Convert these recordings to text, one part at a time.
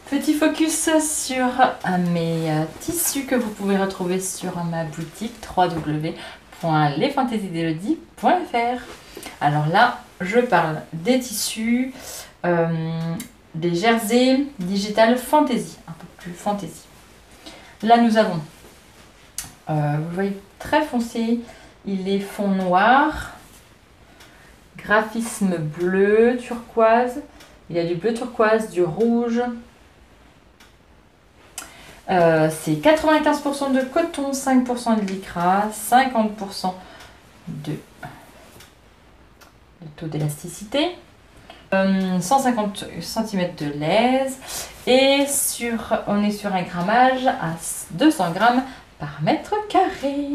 Petit focus sur mes tissus que vous pouvez retrouver sur ma boutique www.lesfantaisiesdelodie.fr. Alors là, je parle des tissus, des jerseys digital fantasy, un peu plus fantasy. Là, nous avons, vous voyez, très foncé, il est fond noir, graphisme bleu turquoise, il y a du bleu turquoise, du rouge. C'est 95% de coton, 5% de lycra, 50% de taux d'élasticité, 150 cm de laise et on est sur un grammage à 200 grammes par mètre carré.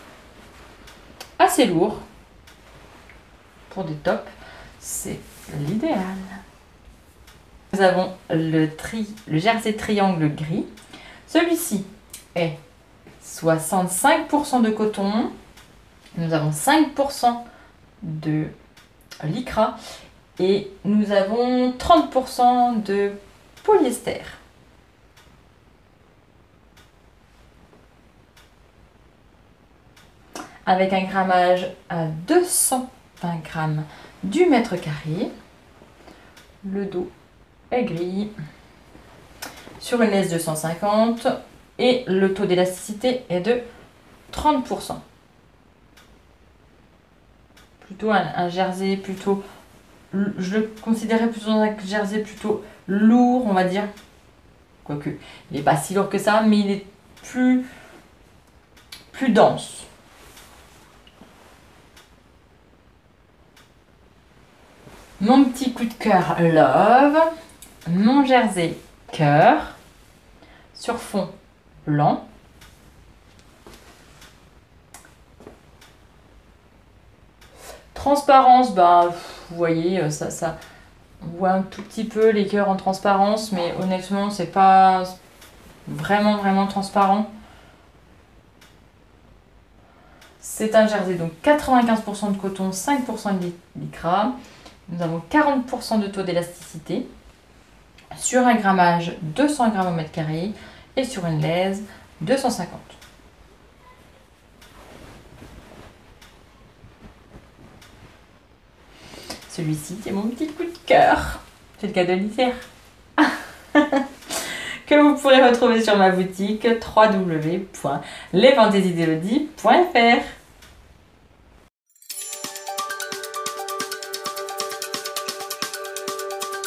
Assez lourd. Pour des tops, c'est l'idéal. Nous avons le jersey triangle gris. Celui-ci est 65% de coton. Nous avons 5% de lycra et nous avons 30% de polyester. Avec un grammage à 220 grammes du mètre carré. Le dos est gris. Sur une laisse de 150 et le taux d'élasticité est de 30%. Plutôt un jersey plutôt, je le considérais plutôt un jersey plutôt lourd, on va dire. Quoique, il n'est pas si lourd que ça, mais il est plus dense. Mon petit coup de cœur love, mon jersey cœur sur fond blanc. Transparence, bah vous voyez, on voit un tout petit peu les cœurs en transparence, mais honnêtement c'est pas vraiment transparent. C'est un jersey donc 95% de coton, 5% de lycra. Nous avons 40% de taux d'élasticité sur un grammage 200 grammes au mètre carré et sur une laise 250. Celui-ci, c'est mon petit coup de cœur. C'est le cadeau d'hier. Que vous pourrez retrouver sur ma boutique www.lesfantaisiesdelodie.fr.